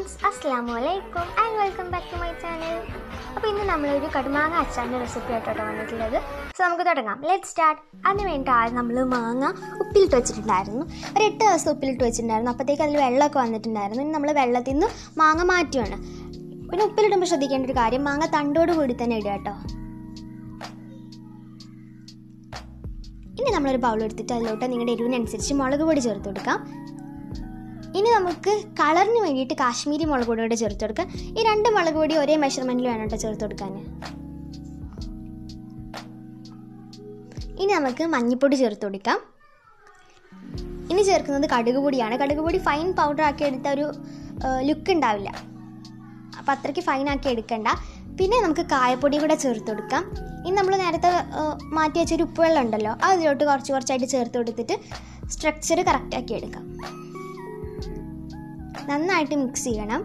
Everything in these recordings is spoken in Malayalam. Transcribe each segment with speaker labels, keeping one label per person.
Speaker 1: friends, Assalamualaikum and welcome back to my channel. അപ്പോൾ ഇന്ന് നമ്മളൊരു കടുമാങ്ങ അച്ചാറിൻ്റെ റെസിപ്പി ആയിട്ടാണ് വന്നിട്ടുള്ളത്. സോ നമുക്ക് തുടങ്ങാം. Let start. അതിന് വേണ്ടി ആദ്യം നമ്മൾ മാങ്ങ ഉപ്പിലിട്ട് വെച്ചിട്ടുണ്ടായിരുന്നു. ഒരു 8 ദിവസം ഉപ്പിലിട്ട് വെച്ചിട്ടുണ്ടായിരുന്നു. അപ്പോഴത്തേക്ക് അതിൽ വെള്ളമൊക്കെ വന്നിട്ടുണ്ടായിരുന്നു. ഇനി നമ്മൾ വെള്ളത്തിൽ നിന്ന് മാങ്ങ മാറ്റുകയാണ്. പിന്നെ ഉപ്പിലിടുമ്പോൾ ശ്രദ്ധിക്കേണ്ട ഒരു കാര്യം, മാങ്ങ തണ്ടോട് കൂടി തന്നെ ഇടുക കേട്ടോ. ഇനി നമ്മളൊരു ബൗൾ എടുത്തിട്ട് അതിലോട്ട് നിങ്ങളുടെ എരിവിനനുസരിച്ച് മുളക് പൊടി ചേർത്ത് കൊടുക്കാം. ഇനി നമുക്ക് കളറിന് വേണ്ടിയിട്ട് കാശ്മീരി മുളക് പൊടി കൂടെ ചേർത്ത് കൊടുക്കാം. ഈ 2 മുളക് പൊടി ഒരേ മെഷർമെൻറ്റിൽ വേണം കേട്ടോ ചേർത്ത് കൊടുക്കാൻ. ഇനി നമുക്ക് മഞ്ഞൾപ്പൊടി ചേർത്ത് കൊടുക്കാം. ഇനി ചേർക്കുന്നത് കടുക് പൊടിയാണ്. കടുക് പൊടി ഫൈൻ പൗഡർ ആക്കി എടുത്ത ഒരു ലുക്ക് ഉണ്ടാവില്ല, അപ്പോൾ അത്രയ്ക്ക് ഫൈനാക്കി എടുക്കണ്ട. പിന്നെ നമുക്ക് കായപ്പൊടി കൂടെ ചേർത്ത് കൊടുക്കാം. ഇനി നമ്മൾ നേരത്തെ മാറ്റി വെച്ചൊരു ഉപ്പുവെള്ളം ഉണ്ടല്ലോ, അതിലോട്ട് കുറച്ചായിട്ട് ചേർത്ത് കൊടുത്തിട്ട് സ്ട്രക്ചർ കറക്റ്റാക്കി എടുക്കാം. നന്നായിട്ട് മിക്സ് ചെയ്യണം.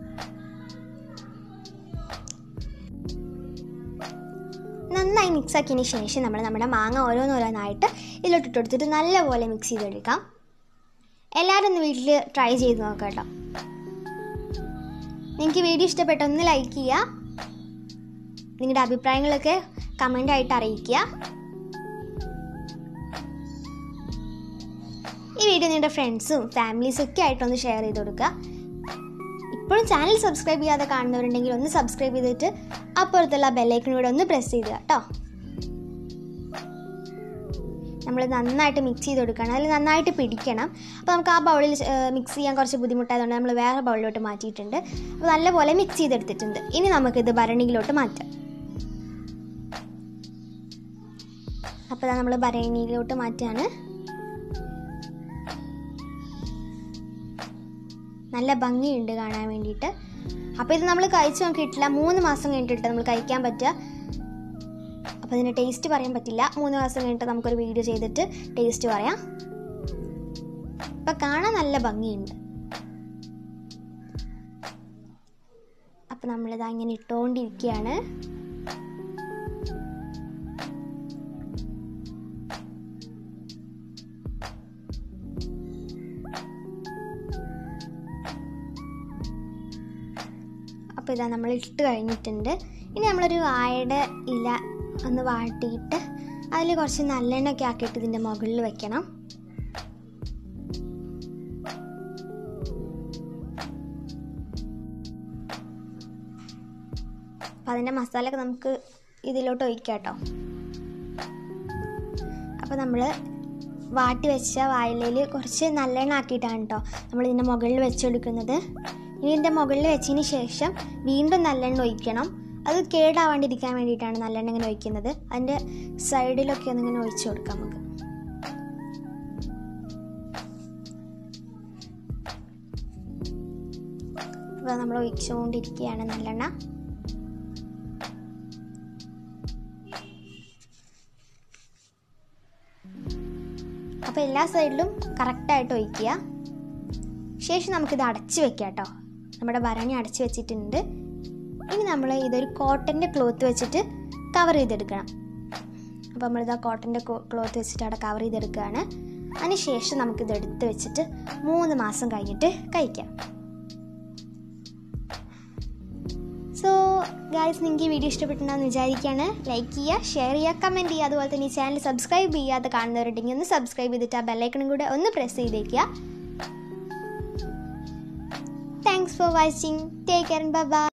Speaker 1: നന്നായി മിക്സ് ആക്കിയതിന് ശേഷം നമ്മൾ നമ്മുടെ മാങ്ങ ഓരോന്നോരോന്നായിട്ട് ഇതിലോട്ട് ഇട്ടെടുത്തിട്ട് നല്ലപോലെ മിക്സ് ചെയ്തെടുക്കാം. എല്ലാവരും ഒന്ന് വീട്ടിൽ ട്രൈ ചെയ്ത് നോക്കാം കേട്ടോ. നിങ്ങൾക്ക് വീഡിയോ ഇഷ്ടപ്പെട്ട ഒന്ന് ലൈക്ക് ചെയ്യുക, നിങ്ങളുടെ അഭിപ്രായങ്ങളൊക്കെ കമൻ്റായിട്ട് അറിയിക്കുക. ഈ വീഡിയോ നിങ്ങളുടെ ഫ്രണ്ട്സും ഫാമിലീസും ഒക്കെ ആയിട്ടൊന്ന് ഷെയർ ചെയ്ത് കൊടുക്കുക. ഇപ്പോഴും ചാനൽ സബ്സ്ക്രൈബ് ചെയ്യാതെ കാണുന്നവരുണ്ടെങ്കിൽ ഒന്ന് സബ്സ്ക്രൈബ് ചെയ്തിട്ട് അപ്പുറത്തുള്ള ബെല്ലൈക്കൺ കൂടെ ഒന്ന് പ്രസ് ചെയ്യുക കേട്ടോ. നമ്മൾ നന്നായിട്ട് മിക്സ് ചെയ്ത് കൊടുക്കണം, അതിൽ നന്നായിട്ട് പിടിക്കണം. അപ്പോൾ നമുക്ക് ആ ബൗളിൽ മിക്സ് ചെയ്യാൻ കുറച്ച് ബുദ്ധിമുട്ടായതുകൊണ്ട് നമ്മൾ വേറെ ബൗളിലോട്ട് മാറ്റിയിട്ടുണ്ട്. അപ്പോൾ നല്ലപോലെ മിക്സ് ചെയ്തെടുത്തിട്ടുണ്ട്. ഇനി നമുക്കിത് ഭരണിയിലോട്ട് മാറ്റാം. അപ്പോൾ നമ്മൾ ഭരണിയിലോട്ട് മാറ്റുകയാണ്. നല്ല ഭംഗിയുണ്ട് കാണാൻ വേണ്ടിയിട്ട്. അപ്പോൾ ഇത് നമ്മൾ കഴിച്ച് നോക്കിയിട്ടില്ല, 3 മാസം കഴിഞ്ഞിട്ട് നമ്മൾ കഴിക്കാൻ പറ്റുക. അപ്പോൾ ഇതിൻ്റെ ടേസ്റ്റ് പറയാൻ പറ്റില്ല. 3 മാസം കഴിഞ്ഞിട്ട് നമുക്കൊരു വീഡിയോ ചെയ്തിട്ട് ടേസ്റ്റ് പറയാം. അപ്പോൾ കാണാൻ നല്ല ഭംഗിയുണ്ട്. അപ്പോൾ നമ്മളിത് അങ്ങനെ ഇട്ടുകൊണ്ടിരിക്കുകയാണ്. അപ്പോൾ ഇതാ നമ്മൾ ഇട്ട് കഴിഞ്ഞിട്ടുണ്ട്. ഇനി നമ്മളൊരു വാഴയുടെ ഇല ഒന്ന് വാട്ടിയിട്ട് അതിൽ കുറച്ച് നല്ലെണ്ണയൊക്കെ ആക്കിയിട്ട് ഇതിൻ്റെ മുകളിൽ വെക്കണം. അപ്പോൾ അതിൻ്റെ മസാലയൊക്കെ നമുക്ക് ഇതിലോട്ട് ഒഴിക്കാം കേട്ടോ. അപ്പോൾ നമ്മൾ വാട്ടി വെച്ച വാഴയിലയിൽ കുറച്ച് നല്ലെണ്ണ ആക്കിയിട്ടാണ് കേട്ടോ നമ്മൾ ഇതിൻ്റെ മുകളിൽ വെച്ചെടുക്കുന്നത്. ഇനി ഇതിൻ്റെ മുകളിൽ വെച്ചതിന് ശേഷം വീണ്ടും നല്ലെണ്ണ ഒഴിക്കണം. അത് കേടാവാണ്ടിരിക്കാൻ വേണ്ടിയിട്ടാണ് നല്ലെണ്ണ ഇങ്ങനെ ഒഴിക്കുന്നത്. അതിൻ്റെ സൈഡിലൊക്കെ ഒന്നിങ്ങനെ ഒഴിച്ചു കൊടുക്കാം നമുക്ക്. അപ്പോൾ നമ്മൾ ഒഴിച്ചുകൊണ്ടിരിക്കുകയാണ് നല്ലെണ്ണ. അപ്പോൾ എല്ലാ സൈഡിലും കറക്റ്റായിട്ട് ഒഴിക്കുക. ശേഷം നമുക്കിത് അടച്ച് വെക്കാം കേട്ടോ. നമ്മുടെ ഭരണി അടച്ച് വെച്ചിട്ടുണ്ട്. ഇനി നമ്മൾ ഇതൊരു കോട്ടൻ്റെ ക്ലോത്ത് വെച്ചിട്ട് കവർ ചെയ്തെടുക്കണം. അപ്പോൾ നമ്മളിത് ആ കോട്ടൻ്റെ ക്ലോത്ത് വെച്ചിട്ട് അവിടെ കവർ ചെയ്തെടുക്കുകയാണ്. അതിന് ശേഷം നമുക്കിത് എടുത്ത് വെച്ചിട്ട് 3 മാസം കഴിഞ്ഞിട്ട് കഴിക്കാം. സോ ഗായ്സ്, നിങ്ങൾക്ക് ഈ വീഡിയോ ഇഷ്ടപ്പെട്ടുണ്ടെന്ന് വിചാരിക്കുകയാണ്. ലൈക്ക് ചെയ്യുക, ഷെയർ ചെയ്യുക, കമൻറ്റ് ചെയ്യുക. അതുപോലെ തന്നെ ഈ ചാനൽ സബ്സ്ക്രൈബ് ചെയ്യാതെ കാണുന്നവരുണ്ടെങ്കിൽ ഒന്ന് സബ്സ്ക്രൈബ് ചെയ്തിട്ട് ആ ബെല്ലൈക്കണും കൂടെ ഒന്ന് പ്രസ് ചെയ്തേക്കുക. Thanks for watching. Take care and bye bye.